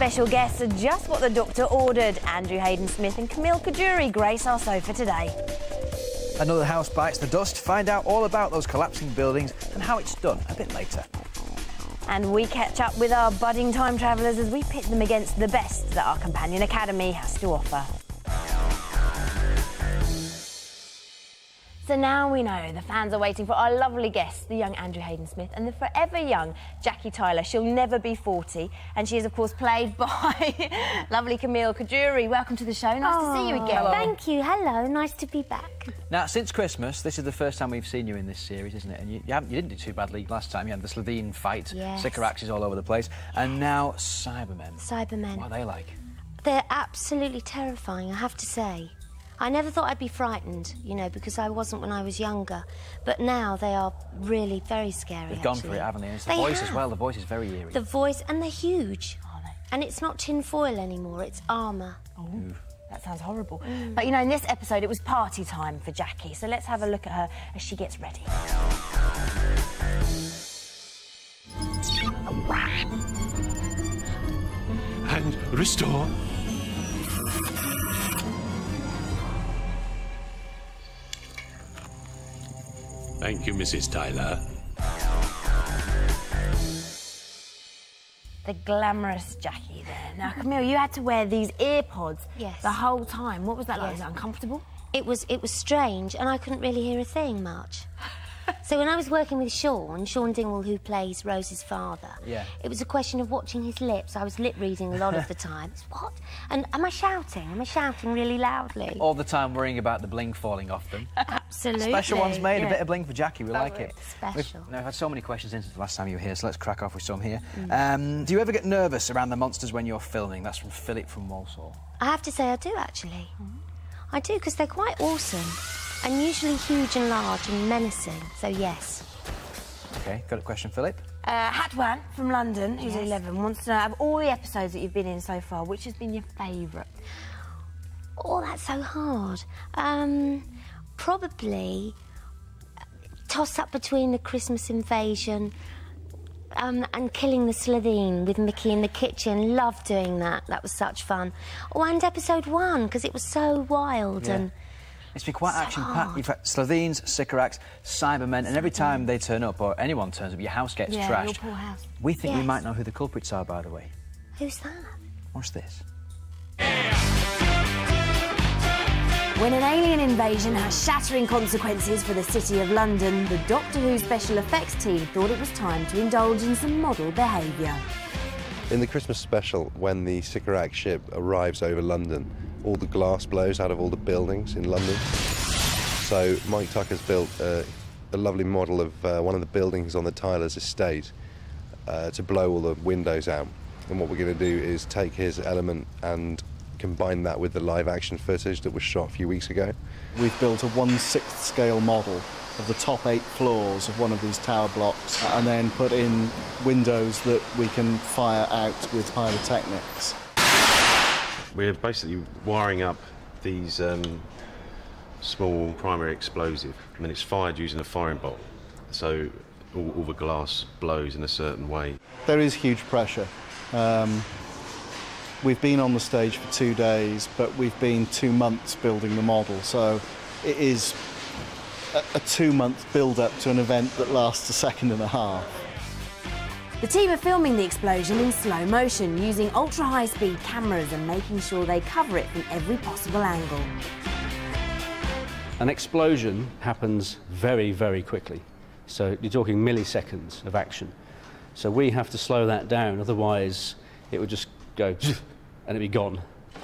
special guests are just what the doctor ordered. Andrew Hayden-Smith and Camille Kajuri grace our sofa today. Another house bites the dust. Find out all about those collapsing buildings and how it's done a bit later. And we catch up with our budding time travellers as we pit them against the best that our companion academy has to offer. So now we know the fans are waiting for our lovely guests, the young Andrew Hayden-Smith and the forever young Jackie Tyler. She'll never be 40, and she is, of course, played by lovely Camille Kajuri. Welcome to the show. Nice to see you again. Hello. Thank you. Hello. Nice to be back. Now, since Christmas, this is the first time we've seen you in this series, isn't it? And you didn't do too badly last time. You had the Slovene fight, yes. Sycoraxes all over the place, and now Cybermen. Cybermen. What are they like? They're absolutely terrifying, I have to say. I never thought I'd be frightened, you know, because I wasn't when I was younger. But now they are really very scary, They've gone for it, haven't they? And it's the voice as well. The voice is very eerie. The voice, and they're huge. Are they? And it's not tin foil anymore, it's armour. Oh, that sounds horrible. But, you know, in this episode, it was party time for Jackie. So let's have a look at her as she gets ready. And restore. Thank you, Mrs. Tyler. The glamorous Jackie there. Now, Camille, you had to wear these ear pods the whole time. What was that like? Was it uncomfortable? It was strange, and I couldn't really hear a thing much. So when I was working with Sean Dingwall, who plays Rose's father, it was a question of watching his lips. I was lip reading a lot of the time. What? And am I shouting? Am I shouting really loudly? All the time worrying about the bling falling off them. Absolutely. Special ones made, a bit of bling for Jackie, we like it. Special. We've had so many questions since the last time you were here, so let's crack off with some here. Do you ever get nervous around the monsters when you're filming? That's from Philip from Walsall. I have to say I do, actually. I do, because they're quite awesome. And usually huge and large and menacing, so yes. OK, got a question, Philip? Hatwan from London, who's 11, wants to know, of all the episodes that you've been in so far, which has been your favourite? Oh, that's so hard. Probably toss up between the Christmas invasion and killing the Slovene with Mickey in the kitchen. Loved doing that. That was such fun. Oh, and episode 1, because it was so wild and... It's been quite action-packed. You've had Slovenes, Sycorax, Cybermen, and every time they turn up, or anyone turns up, your house gets trashed. Your poor house. We think we might know who the culprits are, by the way. Who's that? Watch this. When an alien invasion has shattering consequences for the City of London, the Doctor Who special effects team thought it was time to indulge in some model behaviour. In the Christmas special, when the Sycorax ship arrives over London, all the glass blows out of all the buildings in London. So Mike Tucker's built a lovely model of one of the buildings on the Tyler's estate to blow all the windows out. And what we're going to do is take his element and combine that with the live-action footage that was shot a few weeks ago. We've built a 1/6 scale model of the top 8 floors of one of these tower blocks and then put in windows that we can fire out with pyrotechnics. We're basically wiring up these small primary explosive, and it's fired using a firing bolt, so all the glass blows in a certain way. There is huge pressure. We've been on the stage for 2 days, but we've been 2 months building the model, so it is a 2-month build-up to an event that lasts a second and a half. The team are filming the explosion in slow motion, using ultra-high-speed cameras and making sure they cover it from every possible angle. An explosion happens very, very quickly. So you're talking milliseconds of action. So we have to slow that down, otherwise it would just go and it'd be gone.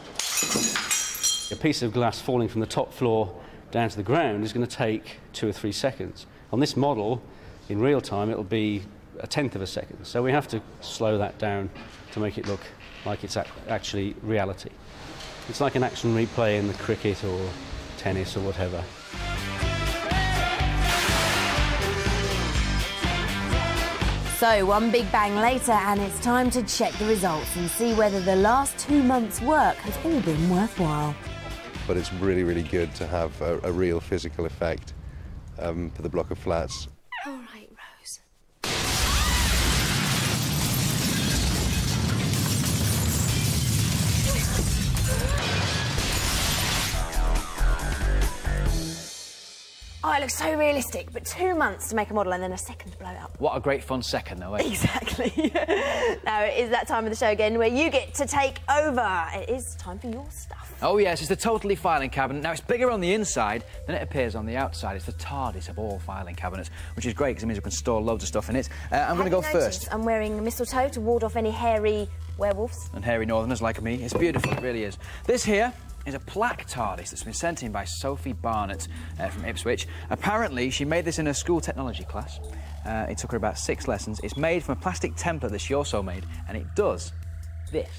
A piece of glass falling from the top floor down to the ground is going to take 2 or 3 seconds. On this model, in real time, it'll be 1/10 of a second. So we have to slow that down to make it look like it's actually reality. It's like an action replay in the cricket or tennis or whatever. So, one big bang later, and it's time to check the results and see whether the last 2 months' work has all been worthwhile. But it's really, really good to have a real physical effect for the block of flats. All right, Rose. 1 Oh, it looks so realistic, but 2 months to make a model and then a second to blow it up. What a great fun second, though, eh? Exactly. Now, it is that time of the show again where you get to take over. It is time for your stuff. Oh, yes, it's the Totally filing cabinet. Now, it's bigger on the inside than it appears on the outside. It's the TARDIS of all filing cabinets, which is great because it means we can store loads of stuff in it. I'm going to go first. I'm wearing mistletoe to ward off any hairy werewolves. And hairy northerners like me. It's beautiful, it really is. This here is a plaque TARDIS that's been sent in by Sophie Barnett from Ipswich. Apparently, she made this in her school technology class. It took her about 6 lessons. It's made from a plastic template that she also made, and it does this.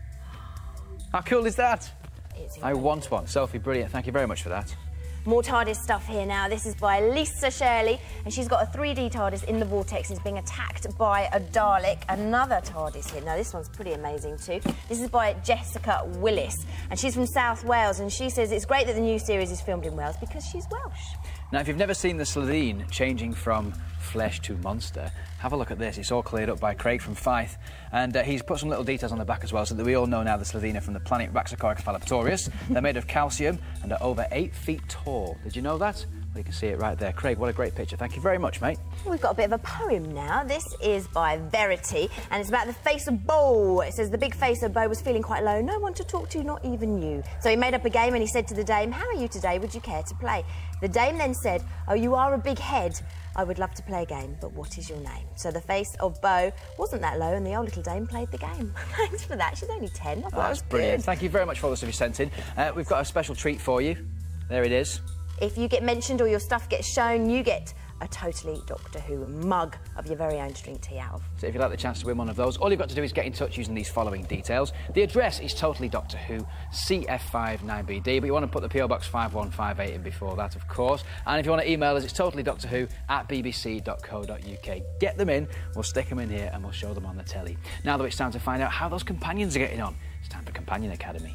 How cool is that? I want one. Sophie, brilliant. Thank you very much for that. More TARDIS stuff here now. This is by Lisa Shirley, and she's got a 3D TARDIS in the vortex and is being attacked by a Dalek. Another TARDIS here. Now, this one's pretty amazing too. This is by Jessica Willis, and she's from South Wales, and she says it's great that the new series is filmed in Wales because she's Welsh. Now, if you've never seen the Slitheen changing from flesh to monster, have a look at this. It's all cleared up by Craig from Fife, and he's put some little details on the back as well so that we all know now the Slitheen are from the planet Raxacoricophalopatorius. They're made of calcium and are over 8 feet tall. Did you know that? Well, you can see it right there. Craig, what a great picture. Thank you very much, mate. We've got a bit of a poem now. This is by Verity, and it's about the face of Bo. It says, the big face of Bo was feeling quite low. No one to talk to, not even you. So he made up a game and he said to the dame, how are you today? Would you care to play? The dame then said, oh, you are a big head. I would love to play a game, but what is your name? So the face of Bo wasn't that low, and the old little dame played the game. Thanks for that. She's only 10. I thought that was brilliant. Good. Thank you very much for all the stuff you sent in. We've got a special treat for you. There it is. If you get mentioned or your stuff gets shown, you get a Totally Doctor Who mug of your very own to drink tea out of. So if you'd like the chance to win one of those, all you've got to do is get in touch using these following details. The address is Totally Doctor Who, CF5 9BD, but you want to put the PO Box 5158 in before that, of course. And if you want to email us, it's totallydoctorwho@bbc.co.uk. Get them in, we'll stick them in here and we'll show them on the telly. Now that it's time to find out how those companions are getting on, it's time for Companion Academy.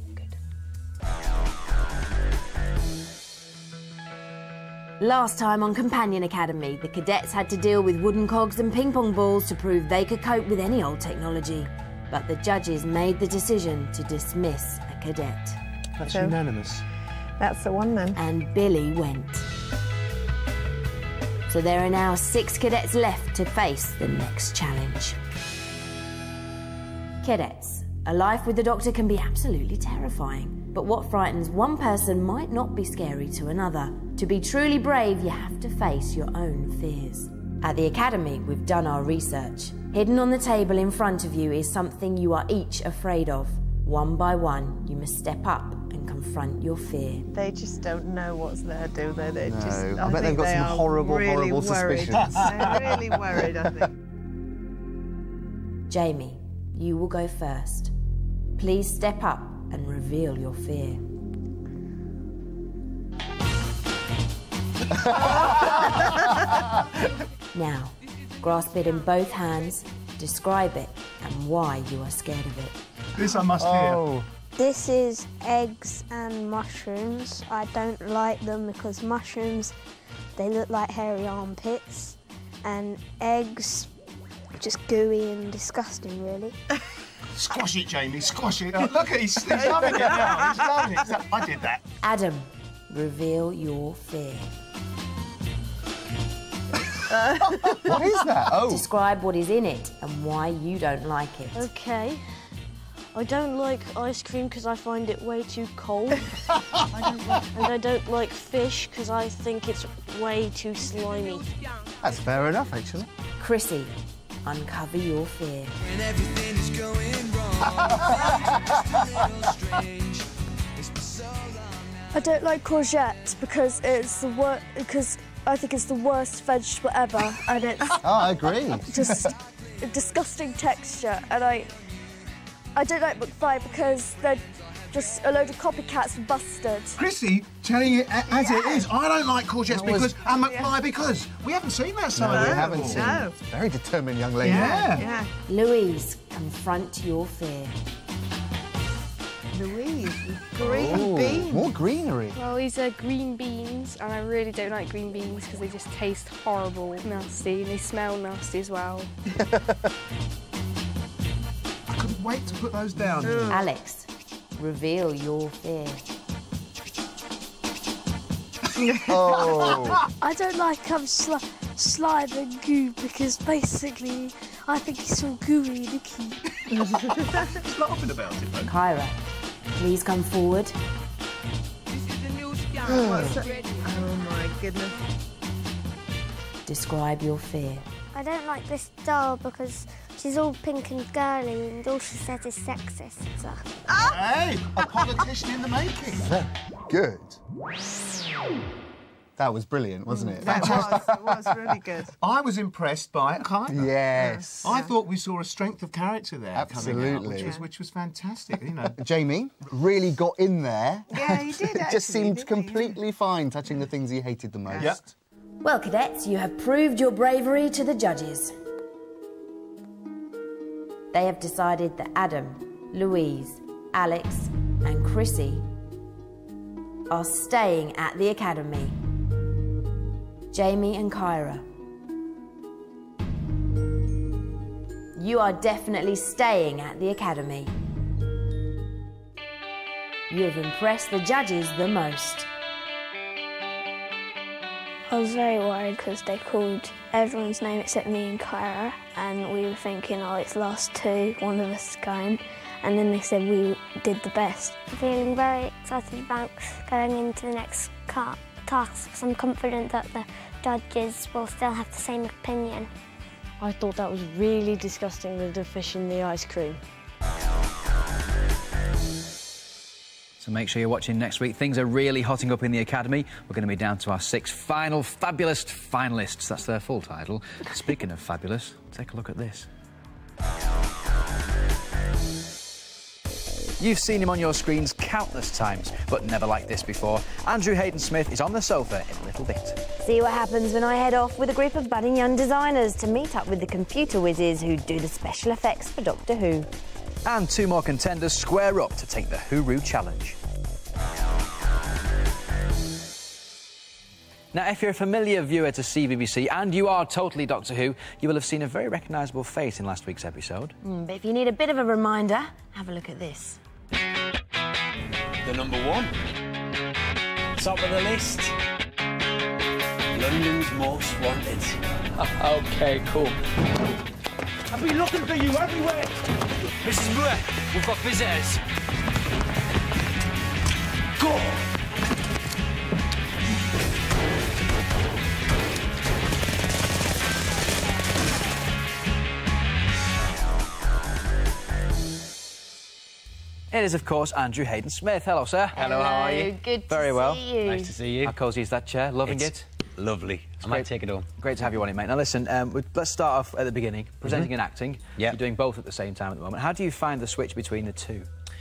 Last time on Companion Academy, the cadets had to deal with wooden cogs and ping-pong balls to prove they could cope with any old technology. But the judges made the decision to dismiss a cadet. That's unanimous. That's the one, then. And Billy went. So there are now 6 cadets left to face the next challenge. Cadets, a life with the Doctor can be absolutely terrifying. But what frightens one person might not be scary to another. To be truly brave, you have to face your own fears. At the Academy, we've done our research. Hidden on the table in front of you is something you are each afraid of. One by one, you must step up and confront your fear. They just don't know what's there, do they? They no. just, I bet they've got some horrible, really horrible suspicions. They're really worried, I think. Jamie, you will go first. Please step up and reveal your fear. Now, grasp it in both hands, describe it, and why you are scared of it. This I must hear. This is eggs and mushrooms. I don't like them because mushrooms, they look like hairy armpits, and eggs, just gooey and disgusting, really. Squash it, Jamie, squash it. Look at he's loving it now. He's loving it. I did that. Adam, reveal your fear. What is that? Oh. Describe what is in it and why you don't like it. Okay. I don't like ice cream because I find it way too cold. And I don't like fish because I think it's way too slimy. That's fair enough, actually. Chrissy, uncover your fear. When everything is going I don't like courgettes because it's the worst. Because I think it's the worst vegetable ever, and it's. Oh, I agree. Just a disgusting texture, and I don't like McFly because they're just a load of copycats and bustards. Chrissy, telling it as it is. I don't like courgettes because and McFly because we haven't seen that side. No, we haven't seen. No. Very determined young lady. Yeah. Louise, confront your fear. Louise, green beans. More greenery. Well, these are green beans, and I really don't like green beans because they just taste horrible, nasty, and they smell nasty as well. I couldn't wait to put those down. Alex, reveal your fear. Oh. I don't like slime and goo because basically I think he's so gooey and icky. He's laughing about it, though. Kyra, please come forward. Oh my goodness. Describe your fear. I don't like this doll because she's all pink and girly and all she says is sexist. So. Hey, a politician in the making. Good. That was brilliant, wasn't it? It was really good. I was impressed by Kyra. Yes. I thought we saw a strength of character there coming out, Absolutely. which was fantastic, you know. Jamie really got in there. Yeah, he did, actually. Just seemed completely fine touching the things he hated the most. Yep. Well, cadets, you have proved your bravery to the judges. They have decided that Adam, Louise, Alex and Chrissy are staying at the academy. Jamie and Kyra, you are definitely staying at the academy. You have impressed the judges the most. I was very worried because they called everyone's name except me and Kyra, and we were thinking, oh, it's last two, one of us is going, and then they said we did the best. I'm feeling very excited about going into the next task because I'm confident that the judges will still have the same opinion. I thought that was really disgusting, the fish in the ice cream. So make sure you're watching next week. Things are really hotting up in the Academy. We're going to be down to our 6 final fabulous finalists. That's their full title. Speaking of fabulous, take a look at this. You've seen him on your screens countless times, but never like this before. Andrew Hayden-Smith is on the sofa in a little bit. See what happens when I head off with a group of budding young designers to meet up with the computer whizzes who do the special effects for Doctor Who. And 2 more contenders square up to take the Hooroo Challenge. Now, if you're a familiar viewer to CBBC and you are totally Doctor Who, you will have seen a very recognisable face in last week's episode. But if you need a bit of a reminder, have a look at this. The number 1. Top of the list. London's Most Wanted. OK, cool. I've been looking for you everywhere. Mrs. Moore, we've got visitors. Go! It is, of course, Andrew Hayden-Smith. Hello, sir. Hello, how are you? Good to Very well. see you. Nice to see you. How cosy is that chair? Loving it? Lovely. I might take it home. Great to have you on it, mate. Now, listen, let's start off at the beginning. Presenting and acting. Yeah. You're doing both at the same time at the moment. How do you find the switch between the two?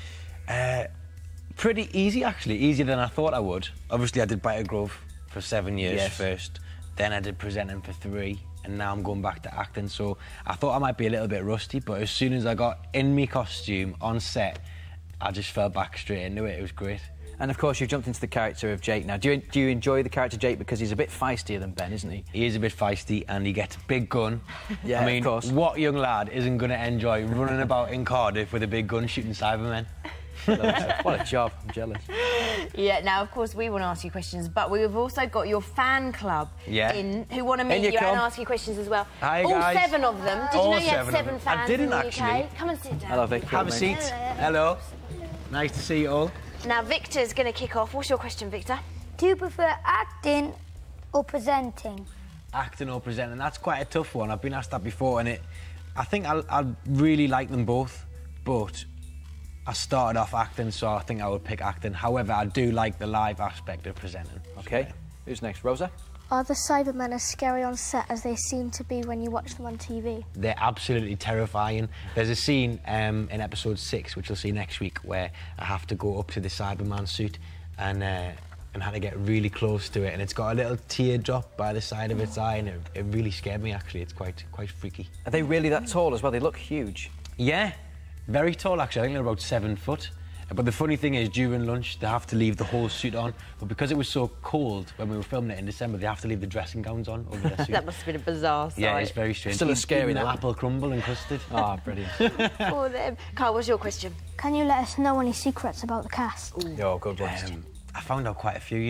Pretty easy, actually. Easier than I thought I would. Obviously, I did Brighter Grove for 7 years first. Then I did presenting for 3. And now I'm going back to acting. So I thought I might be a little bit rusty, but as soon as I got in me costume on set, I just fell back straight into it. It was great. And, of course, you've jumped into the character of Jake now. Do you enjoy the character Jake because he's a bit feistier than Ben, isn't he? He is a bit feisty and he gets a big gun. Yeah, I mean, of course. what young lad isn't going to enjoy running about in Cardiff with a big gun shooting Cybermen? What a job. I'm jealous. Yeah, now, of course, we want to ask you questions, but we've also got your fan club who want to meet you and ask you questions as well. Hi, all guys. 7 of them. Did you know you had 7 fans I didn't in the actually. UK? Come and sit down. Hello, Victor. Have a seat. Hello. Nice to see you all. Now, Victor's going to kick off. What's your question, Victor? Do you prefer acting or presenting? Acting or presenting, that's quite a tough one. I've been asked that before, and I think I really like them both, but I started off acting, so I think I would pick acting. However, I do like the live aspect of presenting. OK. Who's next? Rosa? Are the Cybermen as scary on set as they seem to be when you watch them on TV? They're absolutely terrifying. There's a scene in episode 6, which you'll see next week, where I have to go up to the Cyberman suit and had to get really close to it, and it's got a little teardrop by the side of its eye, and it really scared me, actually. It's quite freaky. Are they really that tall as well? They look huge. Yeah, very tall, actually. I think they're about 7 foot. But the funny thing is, during lunch, they have to leave the whole suit on. But because it was so cold when we were filming it in December, they have to leave the dressing gowns on over their suit. That must have been a bizarre sight. Yeah, it's very strange. Still a scary Even apple crumble and custard. Ah, brilliant. For them. Carl, what's your question? Can you let us know any secrets about the cast? Oh, good one. I found out quite a few, you know.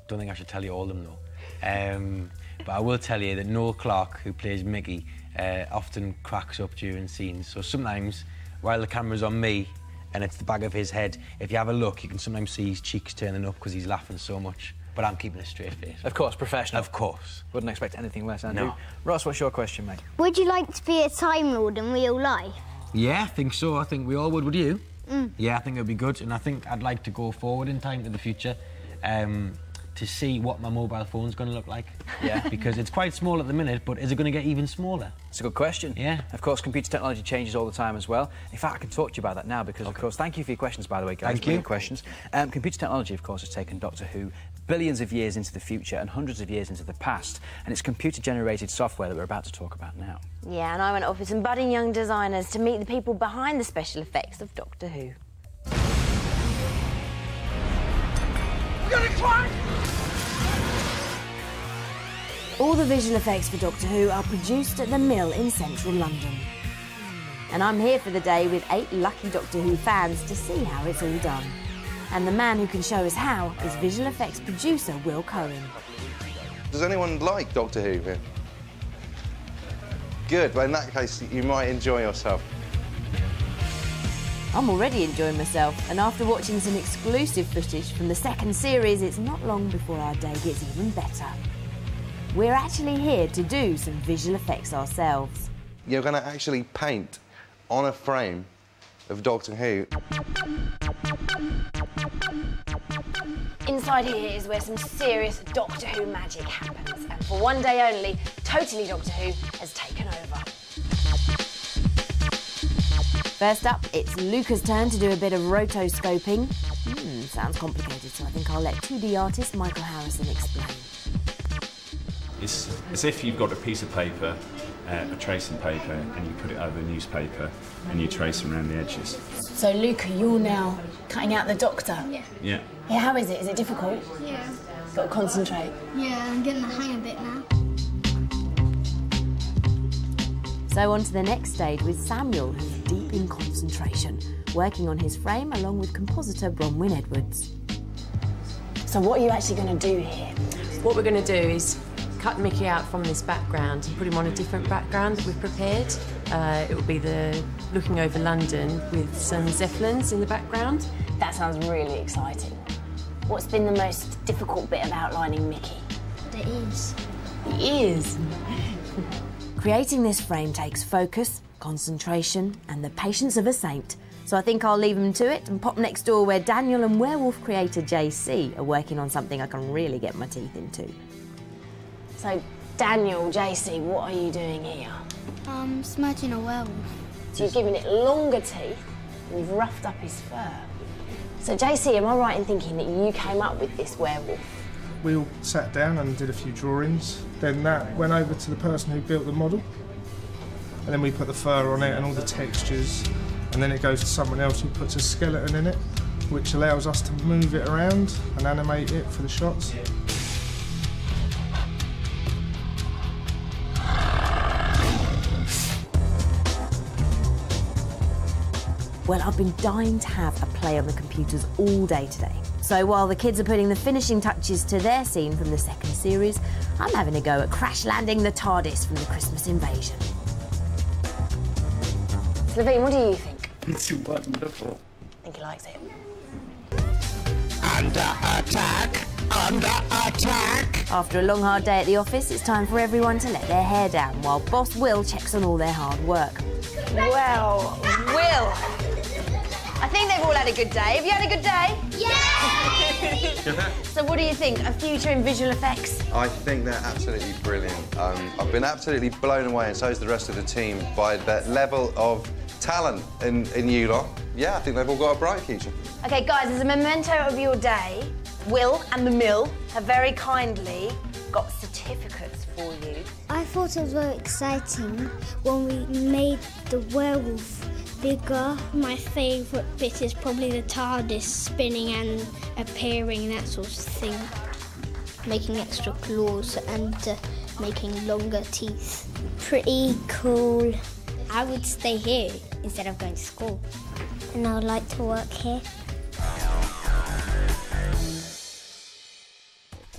don't think I should tell you all of them though. But I will tell you that Noel Clarke, who plays Mickey, often cracks up during scenes. So sometimes, while the camera's on me and it's the back of his head, if you have a look, you can sometimes see his cheeks turning up because he's laughing so much. But I'm keeping a straight face. Of course, professional. Of course. Wouldn't expect anything less, Andrew. No. Ross, what's your question, mate? Would you like to be a Time Lord in real life? Yeah, I think so. I think we all would you? Mm. Yeah, I think it would be good, and I think I'd like to go forward in time to the future to see what my mobile phone's going to look like. Yeah. Because it's quite small at the minute, but is it going to get even smaller? It's a good question. Yeah. Of course, computer technology changes all the time as well. In fact, I can talk to you about that now because, of course, thank you for your questions, by the way, guys. Thank you. Brilliant questions. Computer technology, of course, has taken Doctor Who billions of years into the future and hundreds of years into the past, and it's computer-generated software that we're about to talk about now. Yeah, and I went off with some budding young designers to meet the people behind the special effects of Doctor Who. We got a climb! All the visual effects for Doctor Who are produced at the Mill in central London. And I'm here for the day with 8 lucky Doctor Who fans to see how it's all done. And the man who can show us how is visual effects producer Will Cohen. Does anyone like Doctor Who here? Good, well in that case you might enjoy yourself. I'm already enjoying myself, and after watching some exclusive footage from the second series, it's not long before our day gets even better. We're actually here to do some visual effects ourselves. You're going to actually paint on a frame of Doctor Who. Inside here is where some serious Doctor Who magic happens, and for one day only, Totally Doctor Who has taken over. First up, it's Luca's turn to do a bit of rotoscoping. Sounds complicated, so I think I'll let 2D artist Michael Harrison explain. It's as if you've got a piece of paper, a tracing paper, and you put it over a newspaper and you trace around the edges. So, Luca, you're now cutting out the Doctor? Yeah. Yeah, how is it? Is it difficult? Yeah. Got to concentrate. Yeah, I'm getting the hang of it now. So on to the next stage with Samuel, who's deep in concentration, working on his frame along with compositor Bronwyn Edwards. So what are you actually going to do here? What we're going to do is cut Mickey out from this background and put him on a different background that we've prepared. It will be the looking over London with some Zeppelins in the background. That sounds really exciting. What's been the most difficult bit of outlining Mickey? The ears. The ears? Creating this frame takes focus, concentration and the patience of a saint. So I think I'll leave him to it and pop next door where Daniel and werewolf creator JC are working on something I can really get my teeth into. So, Daniel, JC, what are you doing here? Smudging a werewolf. So you've given it longer teeth and you've roughed up his fur. So JC, am I right in thinking that you came up with this werewolf? We all sat down and did a few drawings. Then that went over to the person who built the model. And then we put the fur on it and all the textures. And then it goes to someone else who puts a skeleton in it, which allows us to move it around and animate it for the shots. Well, I've been dying to have a play on the computers all day today. So while the kids are putting the finishing touches to their scene from the second series, I'm having a go at crash landing the TARDIS from the Christmas Invasion. Slovene, what do you think? It's wonderful. I think he likes it. Under attack! Under attack! After a long, hard day at the office, it's time for everyone to let their hair down while Boss Will checks on all their hard work. Well, Will, I think they've all had a good day. Have you had a good day? Yeah! So what do you think? A future in visual effects? I think they're absolutely brilliant. I've been absolutely blown away, and so is the rest of the team, by the level of talent in you lot. Yeah, I think they've all got a bright future. OK, guys, as a memento of your day, Will and the Mill have very kindly got certificates for you. I thought it was very exciting when we made the werewolf bigger. My favourite bit is probably the TARDIS spinning and appearing, that sort of thing. Making extra claws and making longer teeth. Pretty cool. I would stay here instead of going to school. And I would like to work here.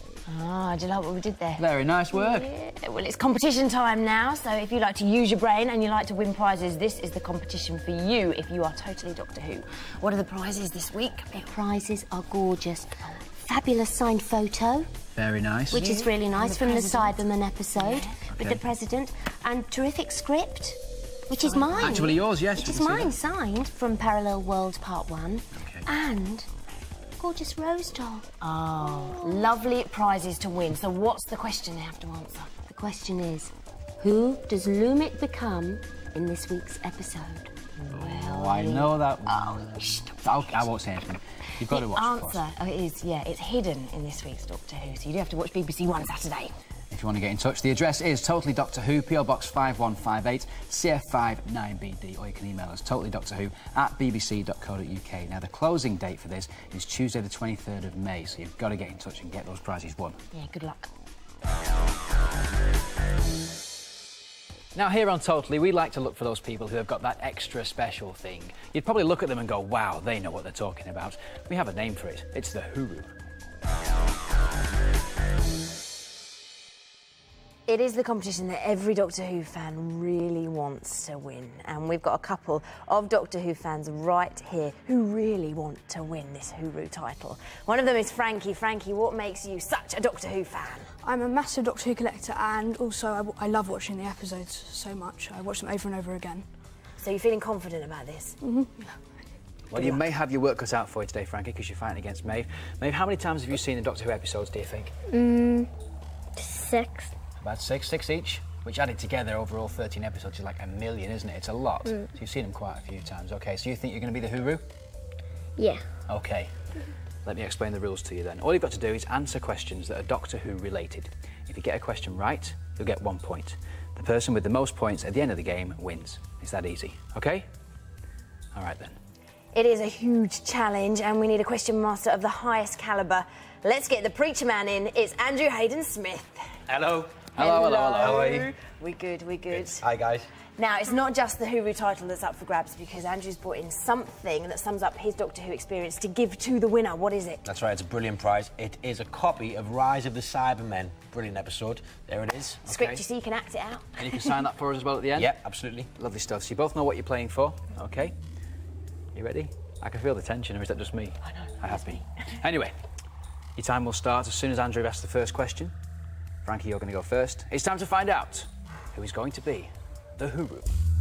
Ah, do you like what we did there? Very nice work. Yeah. Well, it's competition time now, so if you like to use your brain and you like to win prizes, this is the competition for you if you are totally Doctor Who. What are the prizes this week? The prizes are gorgeous. Fabulous signed photo. Very nice. Which is really nice, from the Cybermen episode with Okay. the President. And terrific script, which is mine. Actually yours, yes. Which we is can see mine, that. signed from Parallel World Part 1. Okay. And gorgeous rose doll. Oh, lovely prizes to win. So what's the question they have to answer? The question is, who does Lumit become in this week's episode? Oh, I know that one. I won't say anything. You've got to watch it. Answer. Oh, it is, yeah. It's hidden in this week's Doctor Who, so you do have to watch BBC One Saturday. If you want to get in touch, the address is Totally Doctor Who, PO Box 5158, CF5 9BD, or you can email us totallydoctorwho@bbc.co.uk. Now, the closing date for this is Tuesday the 23rd of May, so you've got to get in touch and get those prizes won. Yeah, good luck. Now, here on Totally, we like to look for those people who have got that extra special thing. You'd probably look at them and go, wow, they know what they're talking about. We have a name for it. It's the Hooroo. It is the competition that every Doctor Who fan really wants to win. And we've got a couple of Doctor Who fans right here who really want to win this Hooroo title. One of them is Frankie. Frankie, what makes you such a Doctor Who fan? I'm a massive Doctor Who collector, and also I love watching the episodes so much. I watch them over and over again. So you're feeling confident about this? Mm-hmm. Well, you may have your work cut out for you today, Frankie, because you're fighting against Maeve. Maeve, how many times have you seen the Doctor Who episodes, do you think? 6. About six each, which added together over all 13 episodes is like 1 million, isn't it? It's a lot. So you've seen them quite a few times. OK, so you think you're going to be the Hooroo? Yeah. OK. Let me explain the rules to you then. All you've got to do is answer questions that are Doctor Who related. If you get a question right, you'll get 1 point. The person with the most points at the end of the game wins. It's that easy. OK? All right then. It is a huge challenge, and we need a question master of the highest calibre. Let's get the preacher man in. It's Andrew Hayden-Smith. Hello. Hello. How are you? We good. Hi, guys. Now, it's not just the Hooroo title that's up for grabs, because Andrew's brought in something that sums up his Doctor Who experience to give to the winner. What is it? That's right, it's a brilliant prize. It is a copy of Rise of the Cybermen. Brilliant episode. There it is. Script, you see, you can act it out. And you can sign that for us as well at the end? Yep, absolutely. Lovely stuff. So you both know what you're playing for, OK? You ready? I can feel the tension, or is that just me? I know. I have been. Anyway, your time will start as soon as Andrew asks the first question. Frankie, you're going to go first. It's time to find out who is going to be the Hooroo.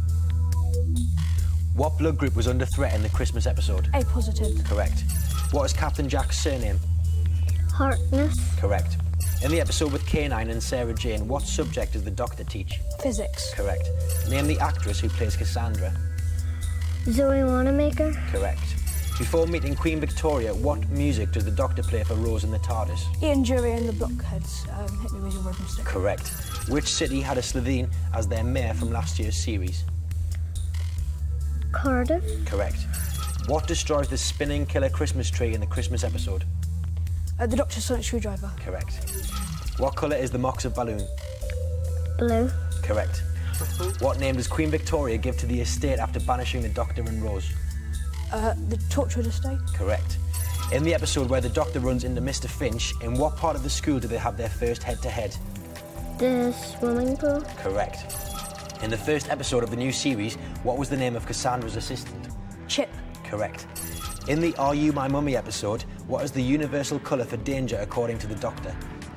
What blood group was under threat in the Christmas episode? A positive. Correct. What is Captain Jack's surname? Harkness. Correct. In the episode with K9 and Sarah Jane, what subject does the Doctor teach? Physics. Correct. Name the actress who plays Cassandra. Zoe Wanamaker. Correct. Before meeting Queen Victoria, what music does the Doctor play for Rose in the TARDIS? Ian Jury and the Blockheads. Hit me with your rhythm stick. Correct. Which city had a Slovene as their mayor from last year's series? Cardiff. Correct. What destroys the spinning killer Christmas tree in the Christmas episode? The Doctor's sonic screwdriver. Correct. What colour is the Moxie balloon? Blue. Correct. What name does Queen Victoria give to the estate after banishing the Doctor and Rose? The Torchwood estate. Correct. In the episode where the Doctor runs into Mr. Finch, in what part of the school do they have their first head-to-head? The swimming pool. Correct. In the first episode of the new series, what was the name of Cassandra's assistant? Chip. Correct. In the Are You My Mummy episode, what is the universal colour for danger according to the Doctor?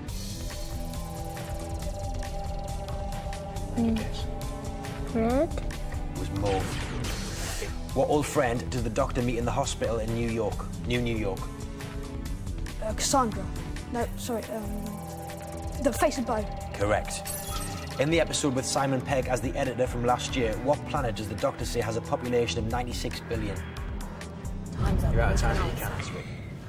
Red. It was mauve. What old friend does the Doctor meet in the hospital in New York? New York. Cassandra. No, sorry. The Face of Bow. Correct. In the episode with Simon Pegg as the editor from last year, what planet does the Doctor say has a population of 96 billion? Time's up. You're out of time, you can't answer it.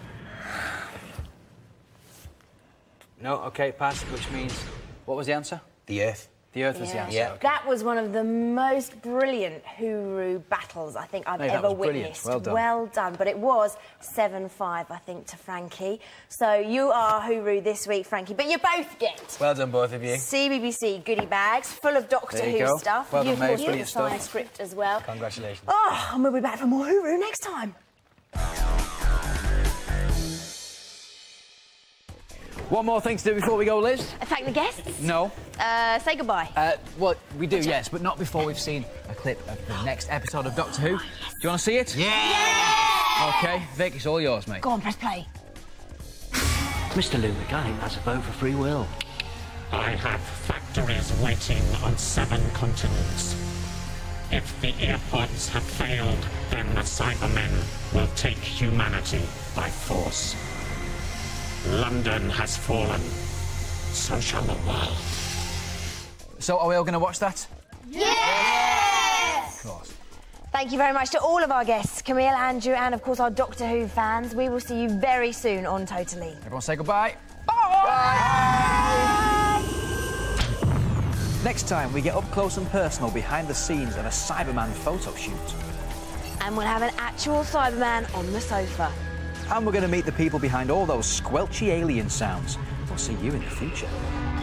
No, OK, pass, which means... What was the answer? The Earth. The Earth was the answer. Yeah. That was one of the most brilliant Hooroo battles I think I've No, that ever was brilliant. witnessed. Well done. Well done. But it was 7-5, I think, to Frankie. So you are Hooroo this week, Frankie. But you both get... Well done, both of you. CBBC goodie bags full of Doctor There you Who go. stuff. Well done, You've mate. got Brilliant the signed stuff. script as well. Congratulations. Oh, and we'll be back for more Hooroo next time. One more thing to do before we go, Liz. Thank the guests. No. Say goodbye. Well, we do, yes, but not before we've seen a clip of the next episode of Doctor Who. Do you want to see it? Yeah! OK, Vic, it's all yours, mate. Go on, press play. Mr. Lumic, I think that's a vote for free will. I have factories waiting on 7 continents. If the earpods have failed, then the Cybermen will take humanity by force. London has fallen. So shall the world. So, are we all going to watch that? Yes! Of course. Thank you very much to all of our guests, Camille, Andrew, and of course our Doctor Who fans. We will see you very soon on Totally. Everyone say goodbye. Bye! Next time, we get up close and personal behind the scenes of a Cyberman photo shoot. And we'll have an actual Cyberman on the sofa. And we're going to meet the people behind all those squelchy alien sounds. We'll see you in the future.